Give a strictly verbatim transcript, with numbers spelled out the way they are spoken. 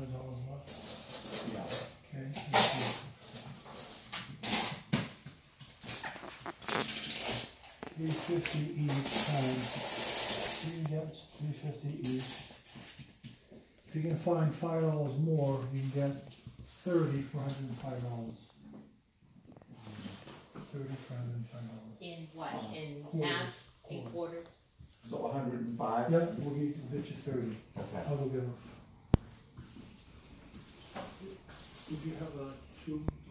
hundred dollars left. Yeah. Okay. Three fifty each times. You get three fifty each. If you can find five dollars more, you can get thirty for one hundred and five dollars. Thirty for one hundred and five dollars. In what? In Quarters. halves? In quarters? So one hundred and five? Yeah, we'll get, we'll get you thirty. Okay. I'll go get them. Would you have a two?